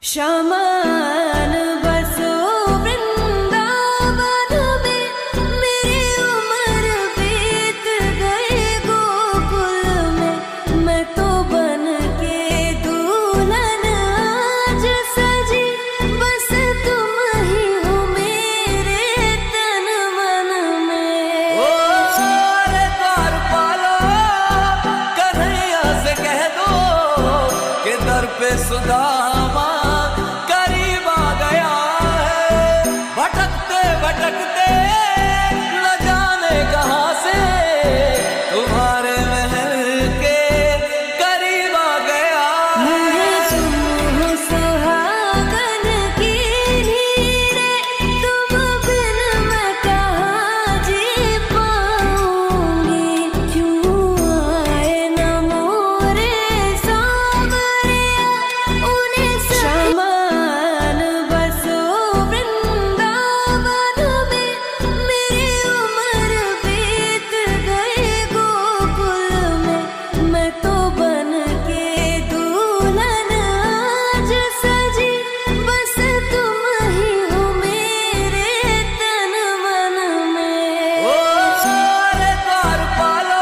शामान बसो वृंदावन में, मेरी उम्र बीत गई गोकुल में। मैं तो बन के दुल्हन आज सजी, बस तुम ही हो मेरे तन मन में। ओ रे द्वार पालो, कन्हैया से कह दो कि दर पे सुदामा करीब आ गया है। भटकते भटकते न जाने कहां से तुम्हारे महल के करीब आ गया है। तुम हो सुहागन की हीरे, तुम बिन मैं कहाँ जी पाऊंगी। क्यों आए न मोरे सांवरिया, उन्हें शामान बसो वृंदावन में। मेरी उम्र बीत गई गोकुल में। मैं तो बन के दुल्हन आज सजी, बस तुम ही हो मेरे तन मन में। ओ रे द्वार पालो,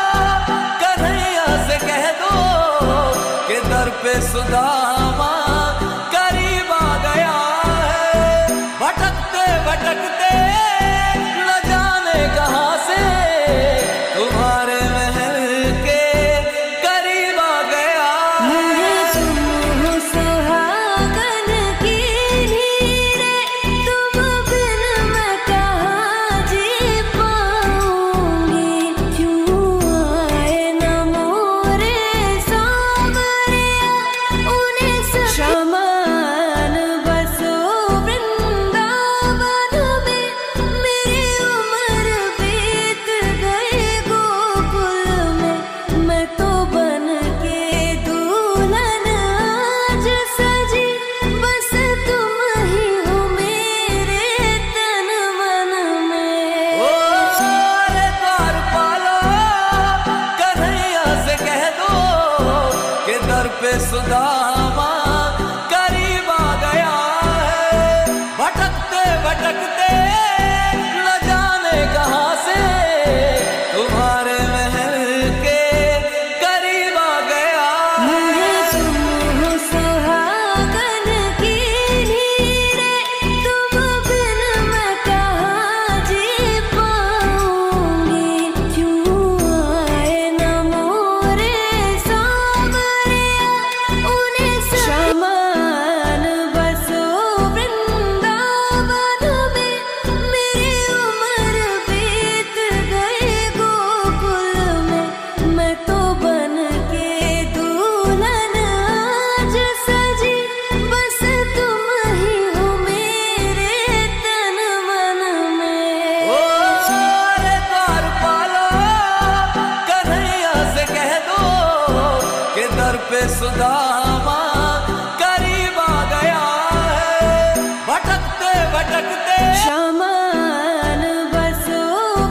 कन्हैया से कह दो कि दर पे सुदामा करीब आ गया है। भटकते भटकते न जाने कहां से तुम्हारे महल के करीब आ गया है। तुम हो सुहागन की हीरे, तुम बिन मैं कहाँ जी पाऊंगी। क्यों आए न मोरे सांवरिया, उन्हें शामान बसो वृंदावन में। मेरी उम्र बीत गई गोकुल में। मैं तो बन के दुल्हन आज सजी, बस तुम ही हो मेरे तन मन में। ओ रे द्वार पालो, कन्हैया से कह दो कि दर पे सुदामा करीब आ गया है। भटकते भटकते न जाने कहां से तुम्हारे महल के करीब आ गया है। तुम हो सुहागन की हीरे, तुम बिन मैं कहाँ जी पाऊंगी। क्यों आए न मोरे सांवरिया, उन्हें शामान बसो वृंदावन में। मेरी उम्र बीत गई गोकुल में। मैं तो बन के दुल्हन आज सजी, बस तुम ही हो मेरे तन मन में। ओ रे द्वार पालो, कन्हैया से कह दो कि दर पे सुदामा करीब आ गया है। भटकते भटकते शामान बसो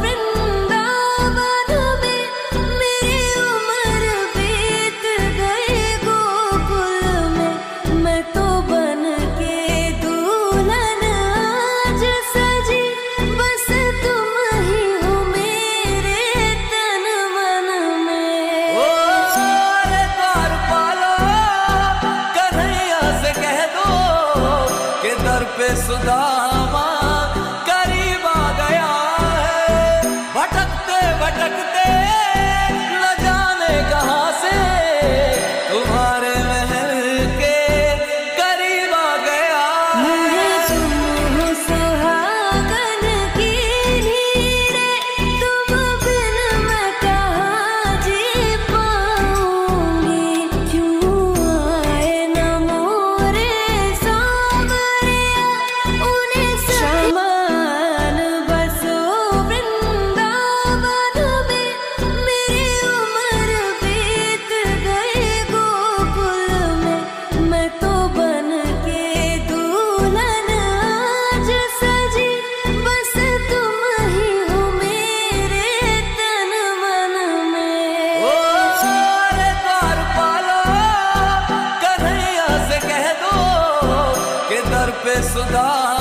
वृंदावन में। मेरी उम्र बीत गई गोकुल में। मैं तो बन के दुल्हन आज सजी, बस तुम ही हो मेरे तन मन में। ओ रे द्वार पालो, कन्हैया से कह दो कि दर पे सुदामा करीब आ गया है। भटकते भटकते न जाने कहां से तुम्हारे महल के करीब आ गया है। तुम हो सुहागन की हीरे, तुम बिन मैं कहाँ जी पाऊंगी। क्यों आए न मोरे सांवरिया, उन्हें शामान बसो वृंदावन में। पे सुदामा